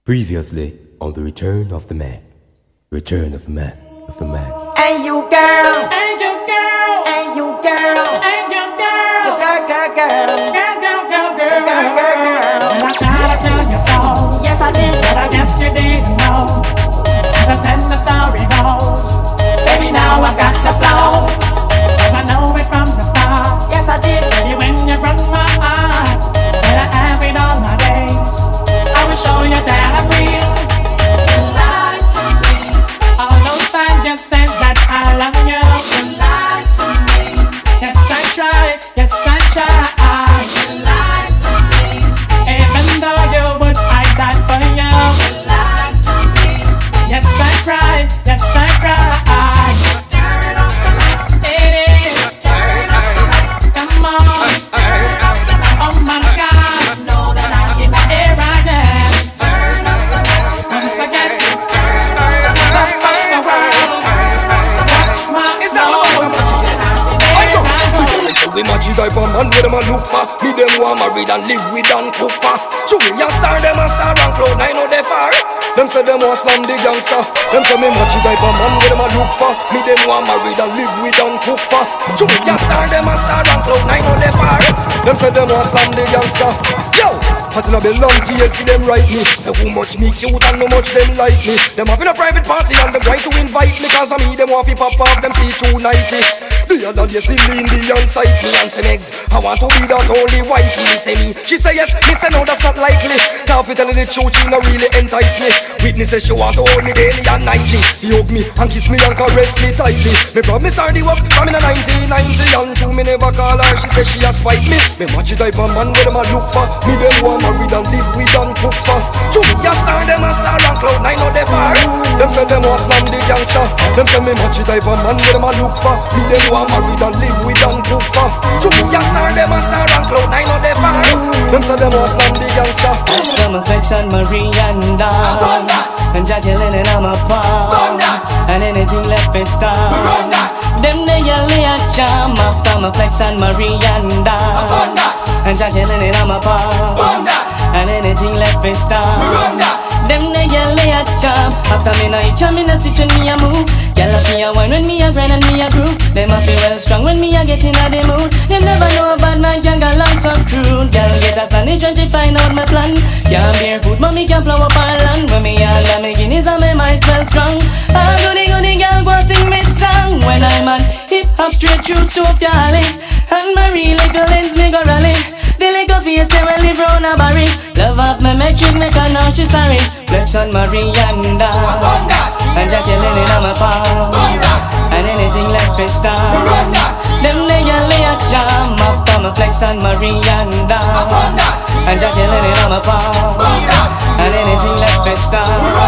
Previously on the Return of the Man. Return of the Man. Hey you girl, hey you girl, hey you girl, hey you girl, girl. Well, I tried to kill your soul. Yes I did, but I guess you didn't know. As I said, the story goes, baby, now I've got the flow. 'Cause I know it from the start. yes I did. Baby, when you broke my heart, well, I have it all my days. I will show you that I'm real. You lied to me, All those times you said that I love you. you lied to me, Yes, I tried. Yes, I tried. you lied to me, Even though you would hide that for you. you lied to me. Yes, I cried. Yes, I cried. Turn off the light, It is. turn off the light, Come on. turn off the light. Oh my God. Know that I'll be back. Here I am. Turn off the light, Once again. turn off the light, Watch my turn off the light. soul. We match type of man where them a look for. Me them want married and live with and cook for. So we a star them a star and cloud nine out they far. Them say them want slam the gangster. Them say me match type of man where them a look for. Me them want married and live with and cook for. So we a star them a star and cloud nine out they far. Them say them want slam the gangster. Yo, hot in a belong TL see them write me. Say who much me cute and how much them like me. Them having a private party and them trying to invite me. Cause of me them want to pop off them see through 90. The other day see me in the inside me and say Megs, I want to be that only wife. Me say me, she say yes, me say no that's not likely. Can't be telling the truth, she no really entice me. Witnesses she want to hold me daily and nightly. He hug me and kiss me and caress me tightly. Me promise her the work from in a 1990 and true me never call her, she say she a spite me. Me match the type of man where them a look for. Me them want married and live with and cook for. To me a star, them a star and cloud nine out they far. Them say them want slam the gangster. Them say me match the type of man where them a look for. Me them want married and live with and cook for. To me a star, them a star and cloud nine out they far. Them say them want slam the gangster. From affection, Marie and Dawn, and Jacqueline and I'm a palm, and anything left is gone. Them they yell a charm after my flex and Marie and Dawn, and Jacqueline and I'm a palm, and anything left is gone. Them they yell a charm after me night charm in a stitch when me a move. Gyal a me a wine when me a grind and me a groove. Them a feel well strong when me a get in a the mood. You never know a bad man can go long some crude. Gyal get astonished when she find out my plan. Can't barefoot, but me can flow up our land. When me and me guineas and me might well strong. Ah, goody gyal go sing me song. When I'm on hip hop straight through Sophia Alley, and Marie little lens me go rally. The little face they will live round a barry. Love up me metric make her know she sorry. Flex on Marie and Dawn, and Jacqueline in my palm, and anything left is star. Them they yell a charm after my flex on Marie and Dawn, and Jacqueline in my palm, and anything left is star.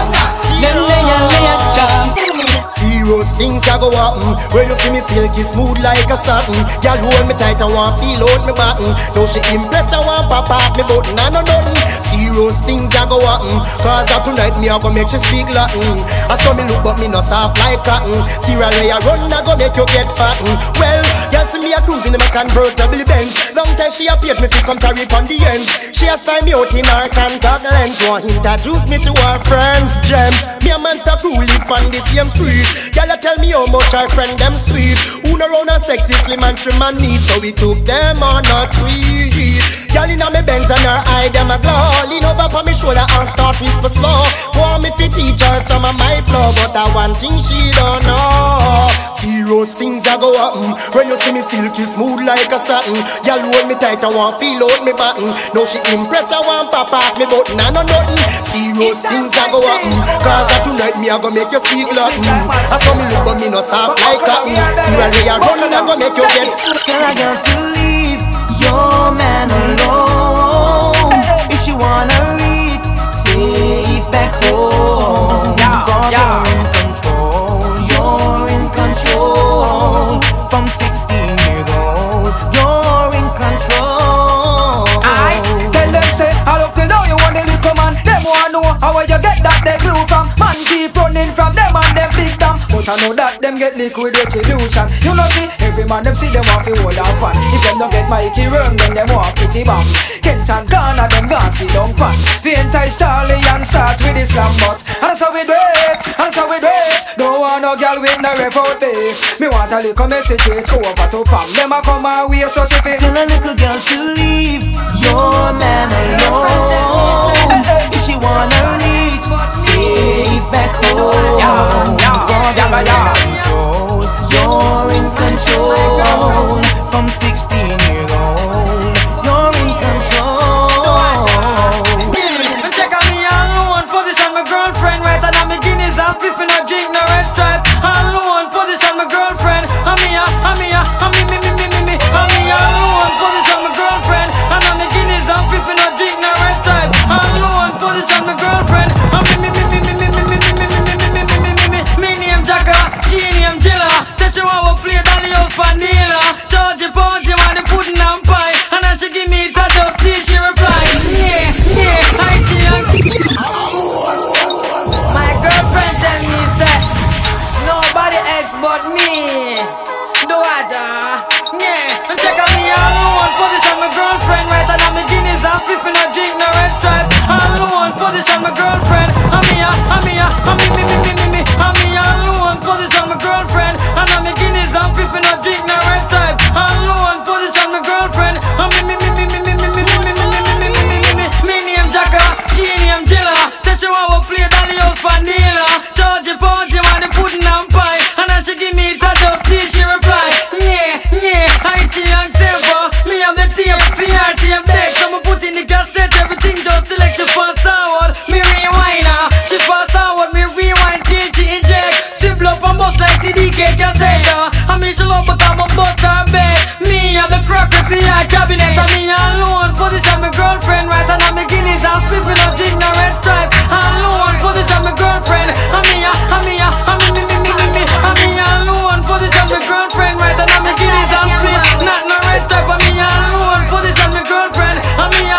Them they yell a charm. Serious things a go happen when you see me silky smooth like a satin. Girl hold me tight, I want feel out me button. Now she impress, I want pop off me button. I know nothing. Serious things a go happen, cause of tonight me a go make you speak Latin. I saw me look but me no soft like cotton. Serial way I run, I go make you get fatten. Well, girl see me a cruising in my convertible Benz. Long time she appeared me fi come carry on the ends. She a spy me out in her contact lens. Want introduce me to her friends, gems. Me a monster crew live on the same street. Y'all tell me how much our friend them sweet. Who no round and sexy, slim and trim and neat. So we took them on a tree. Y'all inna me Benz and her eye them a glow. Lean over for me shoulder and start whisper slow. Want me fi teach her some of my flow, but that one thing she don't know. Serious things a go happen when you see me silky smooth like a satin. Y'all hold me tight, I want feel out me button. Now she impressed, I want pop off me button. I know nothing. Serious things a go happen, cause of tonight me a go make you speak Latin. I saw me look but me no soft like cotton. Serial way I run, I go make you get. Tell a girl to leave your man alone. If she wanna reach safe back home, cause you're in control. You're in control. From 16 years old, you're in control. I tell them say, I love to know you want the little man. Them wanna know how you get that they glue from. Man keep running from them and them big damn. out. I know that them get liquid retribution. You know see, every man them see them want to hold up on. If them don't get Mikey Worm, then them want pretty bomb. Kent and Ghana, them gone see down pan. The entire Starley and start with Islam but. And that's how we do it, and that's how we do it. Don't want no girl with no rep out there. Me want a little message straight over to Pam. Them a come my way so she feel. Tell a little girl to leave your man alone. If she wanna reach safe back home, God, you're in control. From 16 years old, you're in control. And check out me alone position, my girlfriend right and I'm a Guinness. I'm flipping a drink, no red stripe. Alone position, my girlfriend. I'm me alone position, my girlfriend. And I'm a Guinness. I'm flipping a drink, no red stripe. Alone position, my girlfriend. I'm me name Jacka, she name Jilla. Said she want to play Danny House Vanilla. Georgie Porgy want the pudding and pie. And then she give me that up, please she reply. Yeah, I see. My girlfriend tell me that nobody else but me. Do what? Yeah, and check out me alone position, my girlfriend right and I'm a Guinness. I'm flipping a drink, no red stripe. Alone position, my girlfriend. I'm me alone position, my girlfriend. And I'm a Guinness. I'm flipping a drink, no red stripe. Alone position, my girlfriend. I'm me name Jacka, she name Jilla. Said she want to play Danny House Vanilla. Georgie Porgy want the pudding and pie. And then she give me that up, please she reply. Yeah, I and Semper. Me have the tape, VR tape deck. So me put in the cassette, everything just select the fast forward. Me rewind her, she fast forward, me rewind till she inject. She blow up and bust like the DK cassette. I mean she love but I'm a bust her bed. Me have the crockery VR cabinet. And me alone position my girlfriend right and I'm a Guinness. I'm flipping a drink, no red stripe. Alone position my girlfriend. I'm me alone position my girlfriend right and I'm a Guinness. I'm split, not no red stripe. I'm me alone position my girlfriend. I'm me.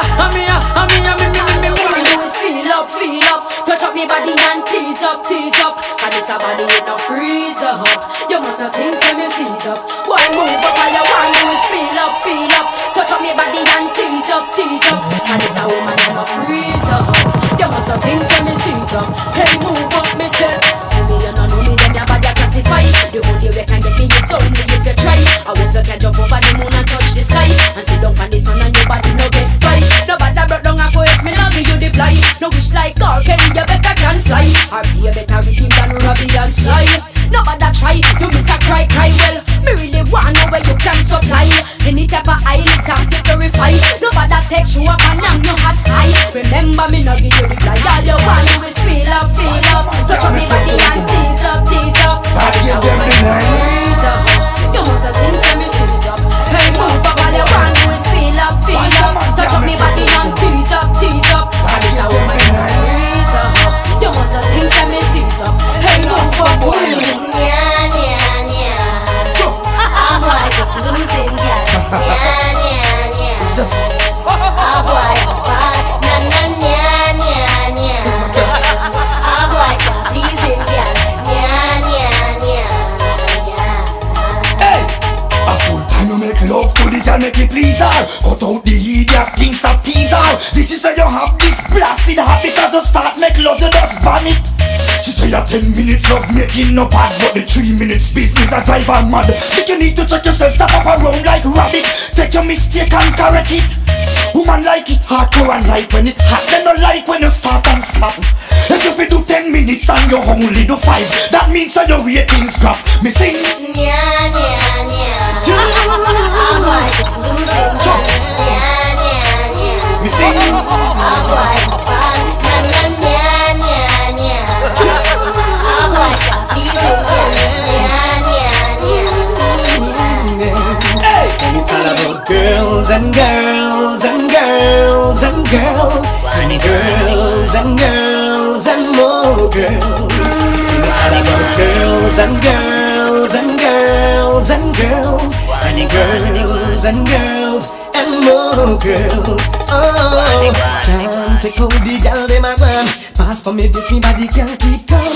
Feel up, touch up me body and tease up. And it's a body with no freeze up. You must have things that me seize up. Why move up all you want to is feel up. Touch up me body and tease up. And it's a woman that no freeze up. You must have things that me seize up. Hey, move up, me say. See me and I know me, then your body classify. The only way can get me is only if you try. I hope you can jump over the moon and touch the sky. And sit down on the sun and your body no get fried. Nobody brought down a poet, me no give you the fly. No wish like R. Kelly, you better can fly. Or be a better rhythm than Robbie and Sly. Nobody try, you miss a cry. Well, me really want know where you can supply. Any type of island can be purified. Nobody takes you up and I'm no hot high. Remember me no give you the fly. All you want to is feel up. Touch on me body and tease up. I give them the night. You must have things that me seize up. Hey, move up, all you want to is feel up. Touch on me body and tease up. And it's a woman freeze up. You must have things that me seize up. Hey, move up, I'm like it's losing, I'm like I'm like pleasing, Hey, a full time you make love to the girl, make it please her. Cut out the idiot things, stop tease her. Did she say you have this blasted habit? As you start make love, you just vomit. She say you 10 minutes love making no bad, but the 3 minutes business I drive her mad. Think you need to check yourself, stop up around like rabbit. Take your mistake and correct it. Woman like it hardcore and like when it hot. They don't like when you start and stop. If you do 10 minutes and you only do 5, that means that your ratings drop. Me sing I'm like it's losing. me sing I'm like And it's all about girls and girls and girls and girls, honey girls and girls and more girls. And it's all about girls and girls and girls and girls, honey girls and girls and more girls. Oh, can't take out the girl dem a gone. Pass for me, this me body can't keep calm.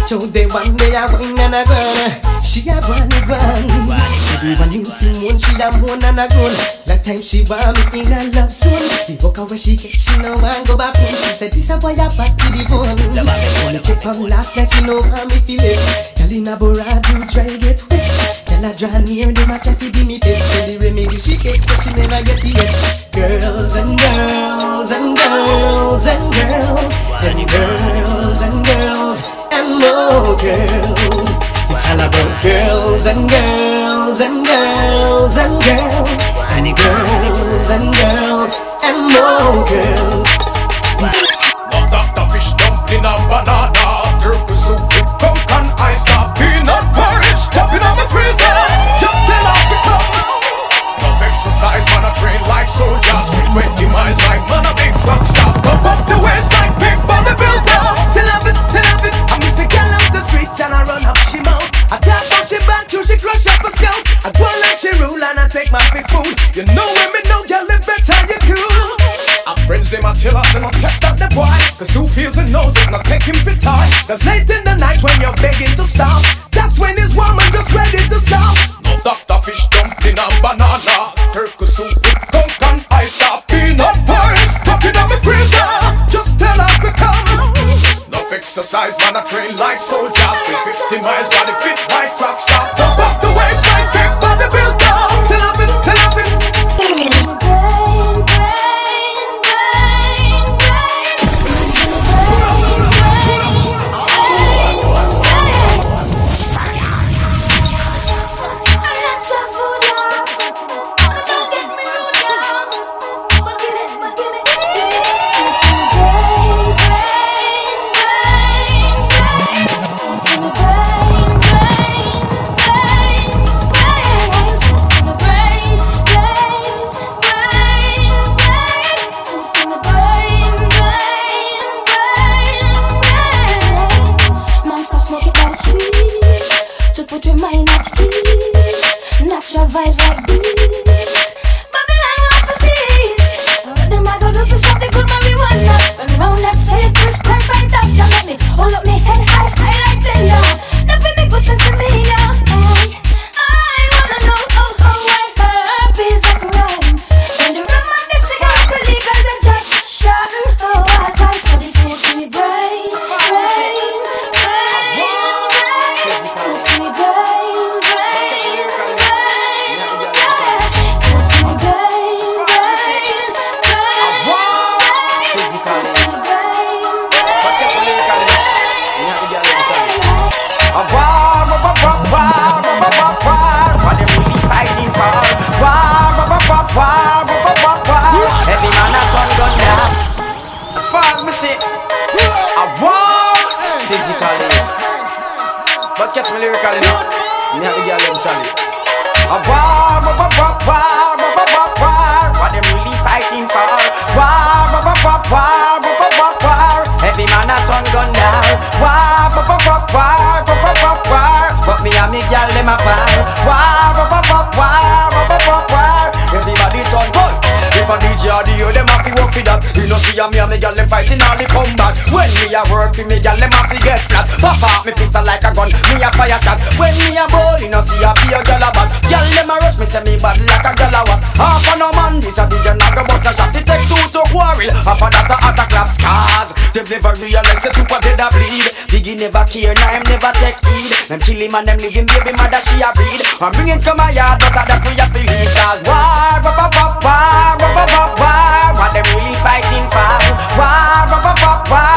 So they one day I wine and a gun. She a one. She do one new sing one, she a one and a gun. That time she want me in a love soon. The walk away she get, she no one go back home. She said this a boy a back to the bone. Wanna check from last night, she know how me feel it. Girl in a Bora do try get wet. Girl a draw near them a try to give me this. So the remedy she gets, so she never get it. Girls and girls and girls and girls and girls and girls and more girls. It's all about girls and girls and girls and girls and girls and girls and more girls. Not Dr. Fish dumpling and banana, turkey soup with coke and ice, peanut porridge, topping on my freezer. Just tell her to come. Love exercise, man, I train like soldiers. 20 miles like man, a big truck stop. Pump up the waist like big bodybuilder. Tell her it, I miss a girl out the street and I run up she mouth. I tap on she back till she crush up a scout. I go like she rule and I take my big food. You know when me know girl live better you cool. Our friends them a tell us and test out the boy. Cause who feels and knows it, not take him for time. Cause late in the night when you're begging to stop, that's when his woman just ready to stop. No Dr. Fish dumpling and banana, turkey soup with coke and ice, peanut porridge, popping on my freezer. Just tell her to come. Enough exercise, man, I train like soldiers. With 50 miles, body fit like truck stop. Jump up the waist like big bodybuilder. Tell her it, tell her it. Natural vibes like this. Babylon opposites. Them I go look for something good marijuana. Run around like say first part by doctor. Let me hold up my head high like blender. Nothing make good sense to me now. I wanna know why herpes a crime. When the rum and the cigar be legal, then just shut. Oh, I time so the food to me brain. Every man has one gun down. As far as me see, I want physically, but catch me lyrically now. Me have the girl them challenge. I want what them really fighting for. Every man has one gun down. But me and me girl them a par. Everybody turn good. If a DJ or the them have to work for that. You know see me and me girl them fighting all the combat. When me a work for me girl them have to get flat. Pop out me pistol like a gun, me a fire shot. When me a ball, you know see a be a girl a bad. Girl them a rush me say me bad like a girl a was. Half a no man, this a DJ not go bust a shot. It take two to quarrel. Half a that a claps cars. Them never realize the two dead a bleed. Biggie never care, now him never take heed. Them kill him and them leave him baby mother she a breed. And bring it come a yard, but that we a feel it. Cause war, what them really fighting for? War,